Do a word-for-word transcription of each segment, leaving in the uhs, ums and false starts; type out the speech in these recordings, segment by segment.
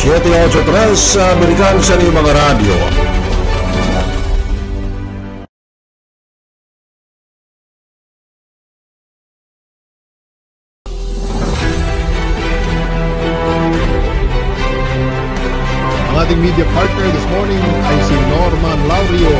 siete ocho tres American sa inyong mga radyo. Ang ating media partner this morning ay si Norman Laurio.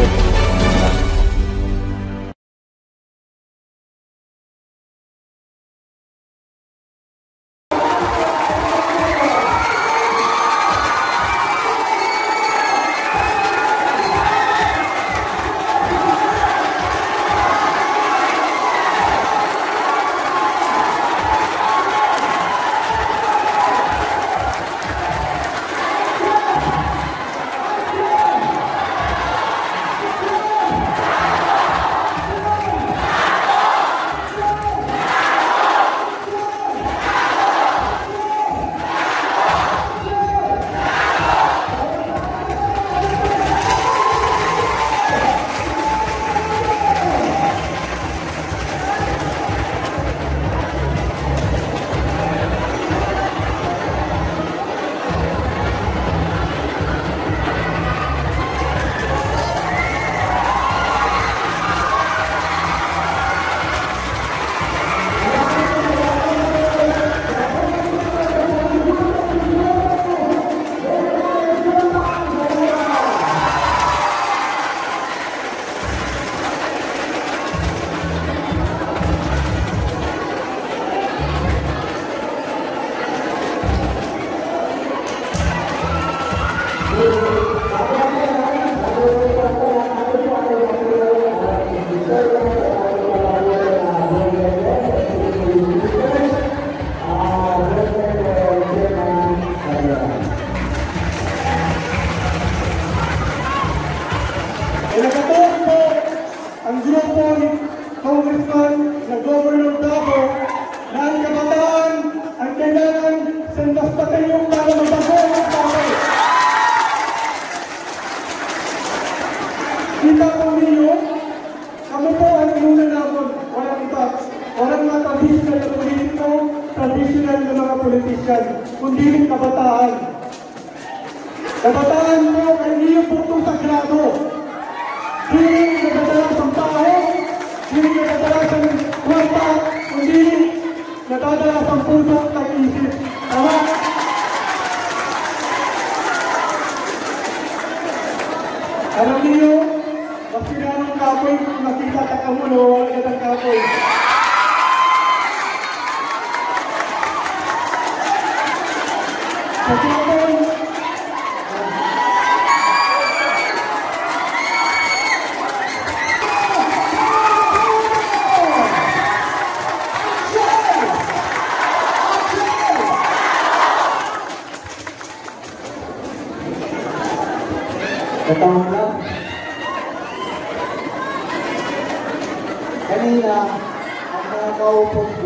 Kanina, ang mga kaupos ko,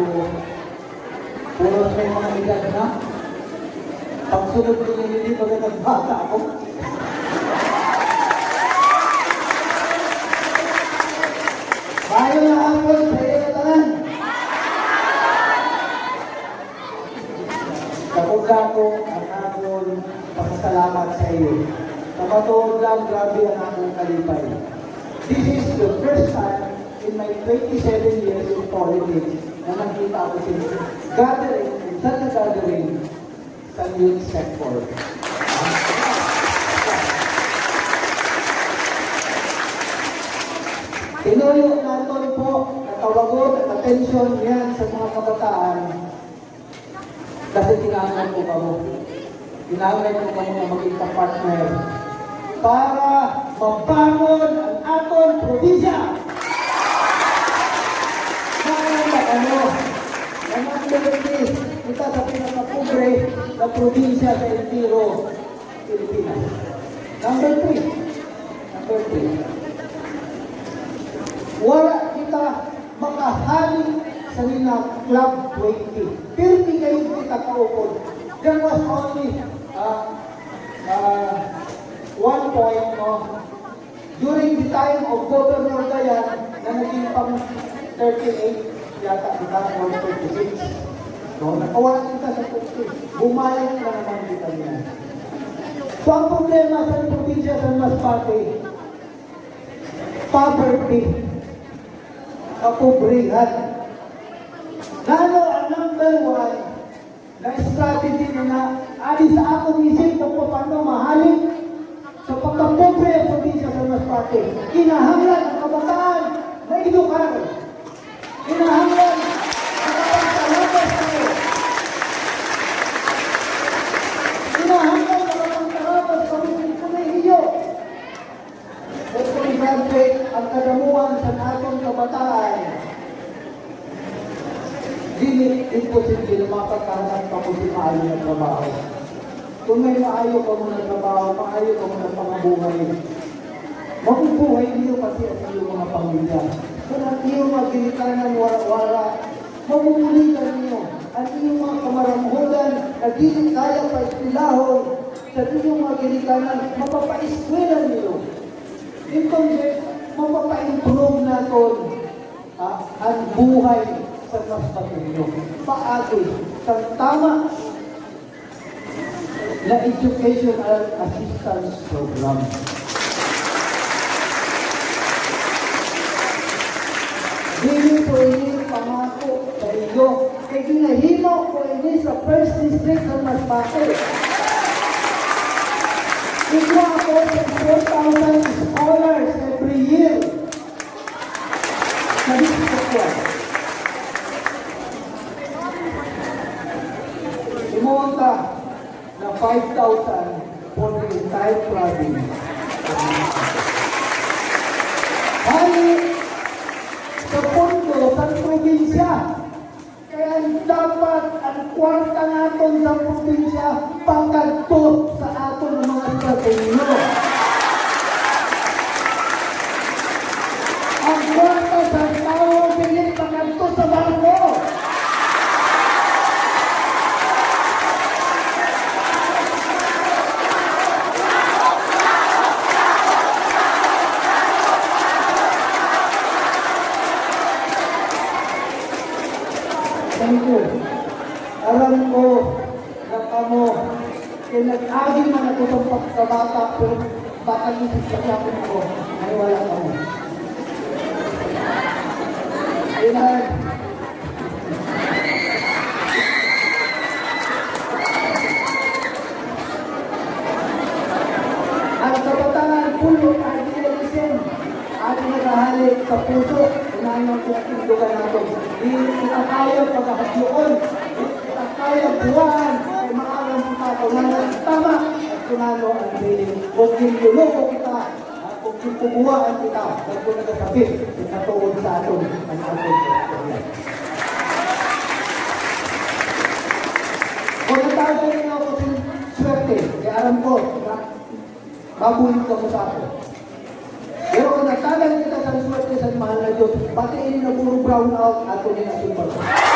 puro may mga edad na. Pagsunod ko yung hindi pagkat nagbata ako. Bayo na ako sa iyo na tanan. Kapagka ko ang akong pasasalamat sa iyo. Kapatuod lang, grabe ang akong kalipay. This is the first time in my twenty-seven years in politics na nakita ko siya gathering, such a gathering sa youth sector. Tinuyo natin po, natawagon at attention yan sa mga kabataan kasi tinangan po kamo. Tinangan po kamo na maging partner para mabangon ang aton probinsya. Ano, naman Philippines, kita sa pinakapobre na probinsya sa entero Pilipinas. Number three. Number three. Wala kita makahali sa nila Club twenty. Pero di kayo kita kaupod. There was only uh, uh, one point, no? During the time of Governor Dayan na naging pang thirty-eight, yata kita one thirty-six. No, nakawala kita sa thirty. Bumayang na naman kita niya. So ang problema sa probinsya sa Masbate, poverty, kapobrihan. Lalo ang number one na strategy na na ali sa akong isip kung paano mahalin sa pagkapobre ang probinsya sa Masbate. Kinahanglan ang kabataan na edukar. Kinahanglan ang kapagsalabas kayo. Kinahanglan ang kapagsalabas kami kumihiyo. At kung i-graduate ang kadamuhan sa atong kabataan, di imposible na makakahanap pa kung di maayo ng trabaho. Kung may maayo ka mo ng trabaho, maayo ka mo ng pangabuhay, mabubuhay niyo kasi ang iyong mga pamilya. Kung ang iyong mga ginikanan wara-wara, mabubulitan niyo. Ang iyong mga kamaramhulan na di kaya pa istilahon sa iyong mga ginikanan, mapapaiswelan niyo. Entonces, mapapa-improve natin ah, ang buhay sa Masbate ninyo. Paagi sa tama na educational assistance program. Dili po ini pangako sa iyo. Kaya ginahimo po ini sa first district ng Masbate. Ito ako sa four thousand scholars every year. Sa district ko. Imunta na five thousand for the entire province. Hali sa pondo sa probinsya. Kaya dapat ang kwarta natin sa probinsya pagkagtot sa aton mga strategyo. Ang kwarta sa tao pilit pagkagtot sa barko. Thank you. Alam ko na kamo, kinag-agi man ako sa pagkabata, pero baka isip sa kapon ko, ay wala kamo. Ayan. Ang kabataan, pulo, idealism, at nagahalik sa puso, inayon ko ang tindugan natin. Di kita kaya pagkakasyoon, di kita kaya buwan, ay maalang kita kung tama, at kunano ang biling. Huwag yung luloko kita, at huwag yung pubuhaan kita, at kung nagsasabi, ikatuon sa atin, ang ating pagkakasyoon. Kung natawag niyo ako sa swerte, kaya alam ko, na babuhin ka mo sa atin. Pero kung nagtagal kita sa swerte sa mahal na Diyos, pati ini na puro brown out at kung na super.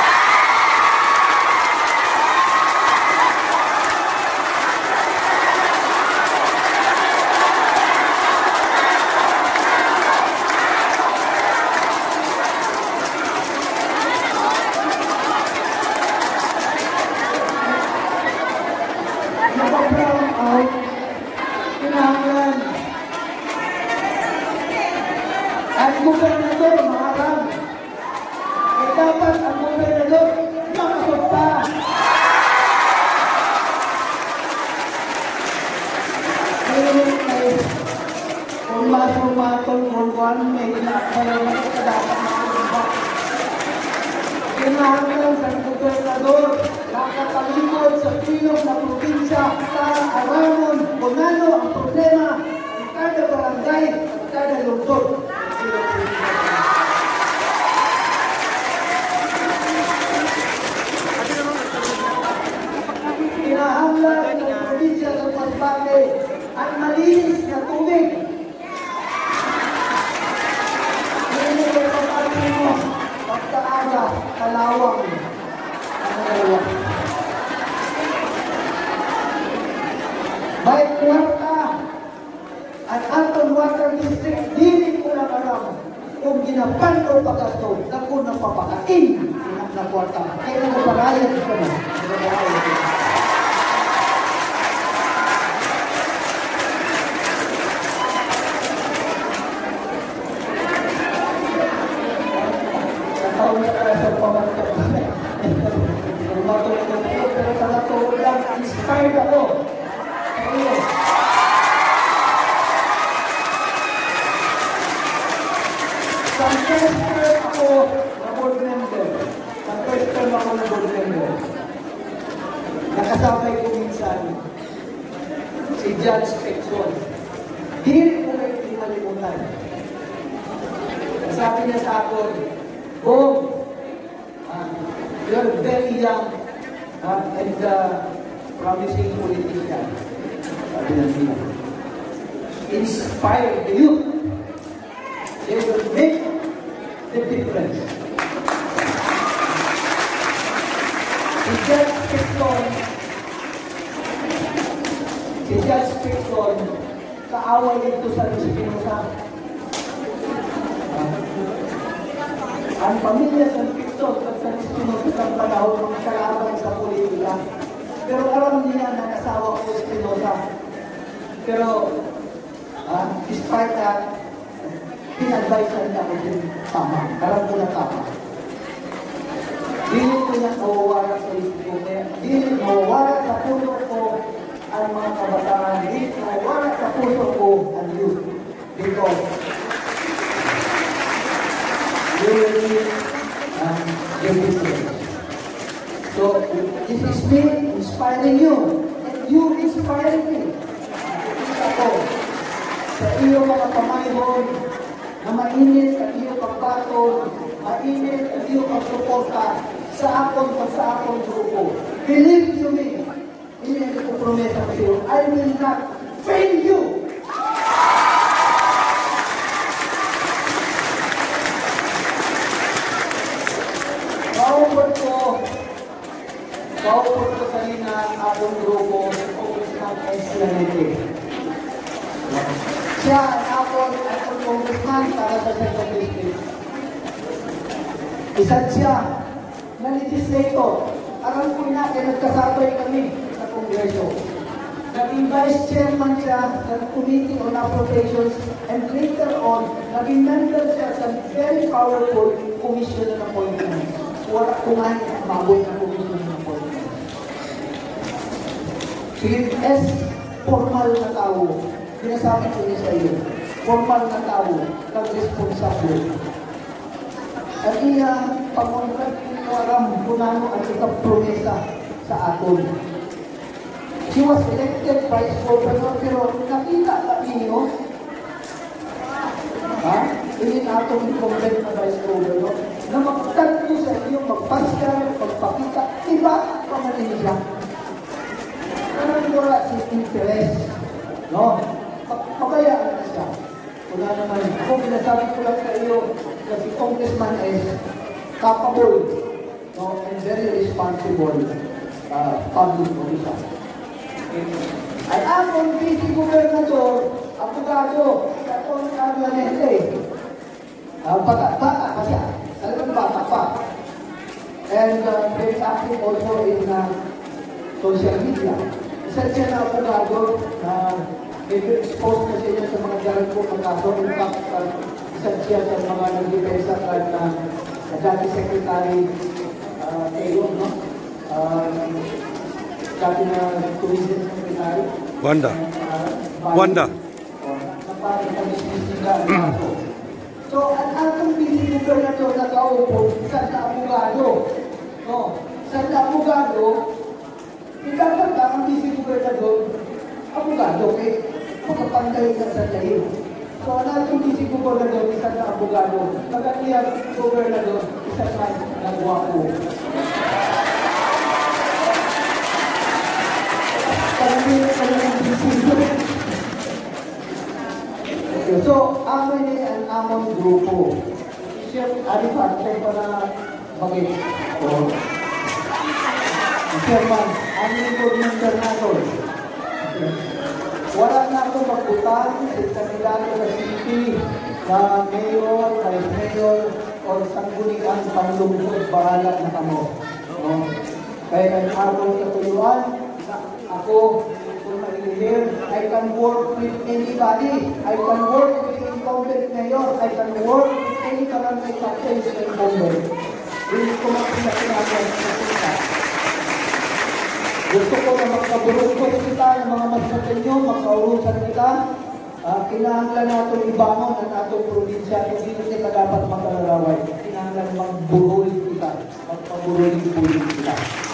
Naka-brown out, kinahanglan. Ang gobernador, maharap. Kaya dapat ang gobernador, makasota. Ngayon ay, kung masumatong kung kung may hinakalaw na ito, dapat makasota. Kinahanglan sa gobernador, nakatalikod sa pilong na probinsya para aramon kung ano ang problema ng kada barangay, kada lungsod. Kinahanglan ng probinsya ng Masbate ang malinis na tubig. Hindi ko pag-asin mo, pagkaaga, kalawang, ang kalawang. May kwarta at atong water district, dili ko lang alam kung ginapan o pagkastol, naku ng papakain na kwarta. Kaya na parayat ko na. inspired ako. Ayun. Sa first term ako na board member. Sa first term ako na board member. Nakasabay ko minsan si Judge Pexon. Hindi ko kayo pinalimutan. Sabi niya sa akin, Bob, uh, you're very young uh, and uh, promising politician. Sabi niya, inspire the youth. They will make the difference. Si Judge Pexon, si Judge Pexon, kaaway ito sa Espinosa. Ang pamilya sa Pexon at sa Espinosa sa panahon ng kalaban sa politika. Pero alam niya na nasawa ko sa Espinosa. Pero, uh, despite that, pinadvisean niya ko din tama. Alam ko na tama. Dili ko niya nawawala sa isip ko. Dili nawawala sa puso ko ang mga kabataan. Dili nawawala sa puso ko ang youth. Because you will need um, the difference. So, this is me inspiring you. And you inspiring me. Ako, sa iyo mga pamayhon, na mainit ang iyong pagbaton, mainit ang iyong pagsuporta sa akong sa akong grupo. Believe you me, hindi ko promesa ko sa'yo, I will not fail you. Kaupot ko, kaupot ko kanina ang akong grupo sa Congressman Escalante. Siya ang akong akong congressman para sa second district. Isa siya na legislator. Alam ko na, kaya nagkasabay kami sa Kongreso. Naging vice chairman siya ng Committee on Appropriations and later on, naging member siya sa very powerful Commission on Appointments. Wala kumain ang mabot na Commission on Appointments. Si S, formal na tao. Sinasabi ko niya sa iyo, formal na tao, nag-responsable. At iya, pag-ungkat ko alam kung ano ang itong promesa sa aton. She was elected vice governor, pero nakita ba niyo? Ha? Hindi na atong i-comment na vice governor, na magtanto sa iyo, magpasyal, magpakita, iba pa man siya. Parang wala si interest. No? Pabayaan na siya. Wala naman. Kung pinasabi ko lang sa iyo na si Congressman is capable, no, and very responsible uh, public official. Ay akong busy gobernador, abogado, katong Aglanete. Uh, bata, bata pa siya. Talagang bata pa. And uh, very active also in uh, social media. Isa siya na abogado na uh, medyo exposed na siya sa mga galang po ng kaso. In fact, uh, isa siya sa mga nag-depensa at na uh, dati Secretary uh, Tayo, no? Uh, dati na Tourism Secretary. Wanda. Uh, Wanda. Napari na dismiss nila ang kaso. So, ang atong busy gobernador na kaupo, sa abogado. No? Sa abogado, ikakat ka ang busy gobernador, abogado, eh, pagkapantay ka sa layo. So, ang atong busy gobernador, isa na abogado. Pagkakiyang gobernador, isa na nagwapo. Parang parang busy. So, amon ni ang amon grupo. Siya, alipad, siya pa na bagay. O, Chairman, aming board member nato. Wala na ako magputang sa kandidato na city, na mayor, vice mayor, o sangguniang panlungkod, bahala na kamo. No? Kaya nag-abot sa tuyuan, ako, here, I can work with anybody. I can work with the incumbent mayor. I can work with any barangay captain sa incumbent. Hindi ko makita sinabi ang Gusto ko na magkaburukos kita ng mga masasayo, magkaurusan kita. Uh, kinahanglan natin ibangon ang atong probinsya. Hindi na kita dapat magkalaraway. Kinahanglan magburol kita. Magpaburol kita.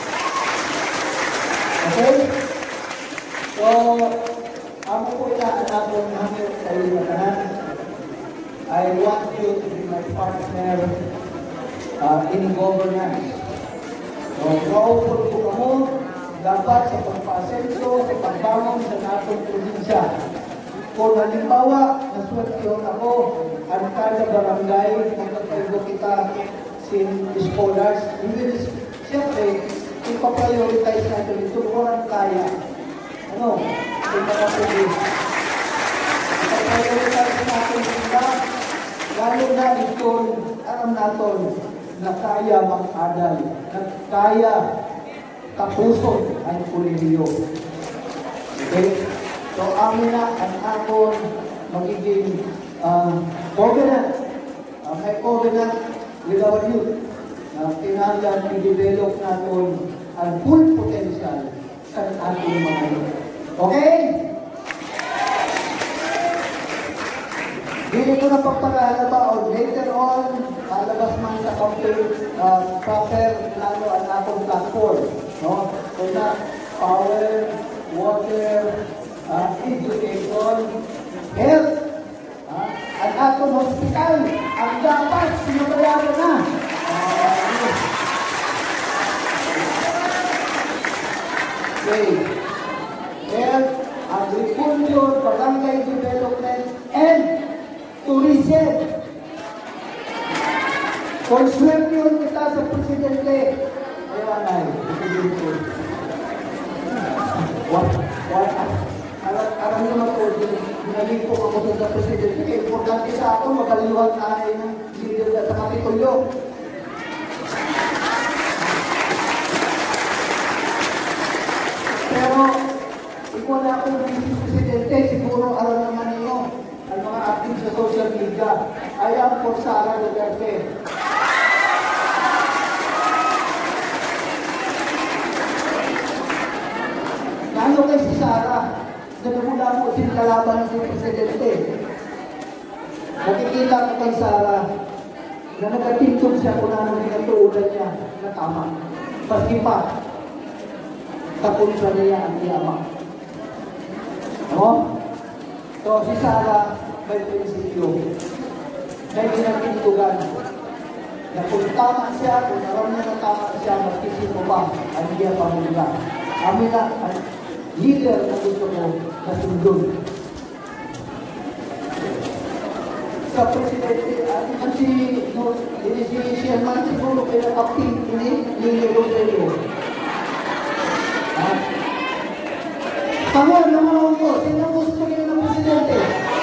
Okay? So, ako po ilaan natin namin sa iyo na tanan. I want you to be my partner uh, in governance. So, maupod po kamo dapat sa pagpa-asenso, sa pagbangon sa natong probinsya. Kung halimbawa, naswerte ako, ang kada barangay, nagkakaibo kita sin scholars, hindi, siyempre, ipaprioritize natin ito kung ang kaya. Ano? Ito na kasi, ipaprioritize natin sila, lalo na ito, alam natin, na kaya mag-adal, na kaya tapuson ang kolehiyo. Okay? So, amin na ang akon magiging uh, covenant. Uh, may covenant with our youth. Uh, kinahanglan i-develop natin ang full potential sa ating mga youth. Okay? Hindi ko na pagpag-alaba o later on, alabas man sa campaign uh, proper lalo ang akong platform. No? So na power, water, uh, education, health, uh, at atong hospital, ang dapat sinubayaran na. Uh, okay. Health, agriculture, barangay development, and tourism. Kung swerte yun kita sa presidente, ayaw na eh, presidente. What? What? Alam naman po, naging po ako sa presidente. Importante sa ako, magaliwag tayo ng leader sa Kapitolyo. Pero, ikaw na akong vice presidente, siguro alam naman ninyo, ang mga active sa social media, I am for Sara Duterte. Lalo kay si Sara, nagmula mo sin kalaban ng presidente. Nakikita ko kay Sara na nagkatintog siya kung ano nagkatuulan niya na tama. Paski pa, kapunsa niya ang iyama. No? So, si Sara may prinsipyo. May ginagtintugan. Na kung tama siya, kung naroon na tama siya, magkisip mo ba ang iya pamulga. Amin na, ang leader na gusto mo na sundon. Sa presidente, at si, no, si Sherman siguro pinag-acting ini, ni Rodrigo. Ha? Tama, naman ko, sino gusto niyo ng presidente?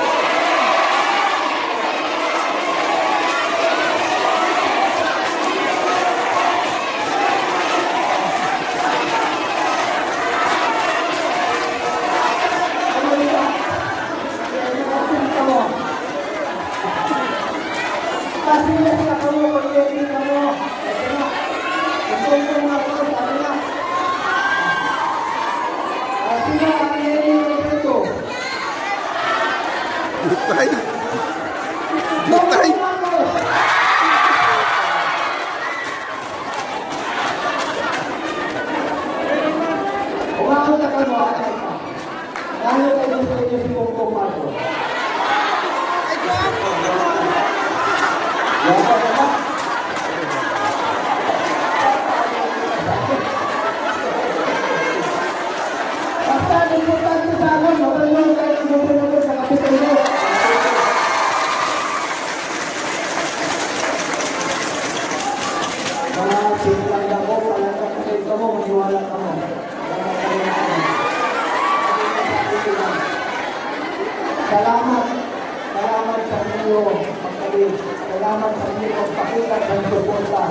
Butay. Butay. Umahon na ka mo, atay ka. Lalo kayo sa inyo si Bongbong Marcos. Ay, guwapo. Guwapo ka ba? Basta importante sa akin, mabalong kayo ng gobernador sa Kapitolyo. Mga sinulang ako, palatang kayo ka mo, maniwala ka mo. Salamat. Salamat sa inyo, magkalit. Salamat sa inyo pagpakita ng suporta.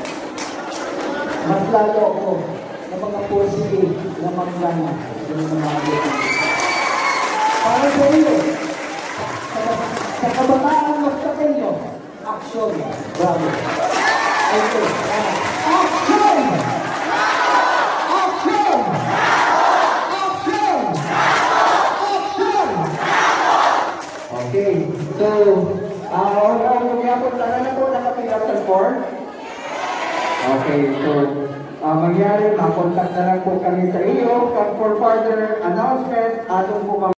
Mas lalo ako na mga positive na manggana sa mga abutin. Para sa iyo, sa kabataan mas kapenyo, action. Bravo. Action! Action! Action! for? Okay, so uh, mangyari, makontak na lang po kami sa iyo. For further announcement, atong po kami